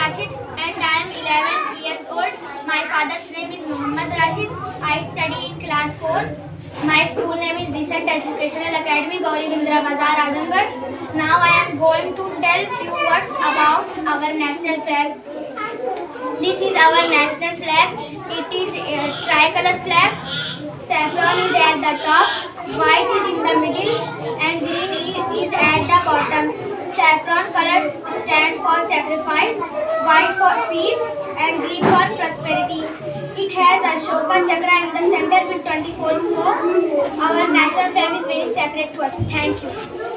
Rashid and I am 11 years old. My father's name is Muhammad Rashid. I study in class 4. My school name is Decent Educational Academy, Gauri Bindra Bazar, Azamgarh. Now I am going to tell few words about our national flag. This is our national flag. It is a tricolor flag. Saffron is at the top, white is in the middle, and green is at the bottom. Saffron colors stand for sacrifice, white for peace, and green for prosperity. It has Ashoka Chakra in the center with 24 spokes. Our national flag is very sacred to us. Thank you.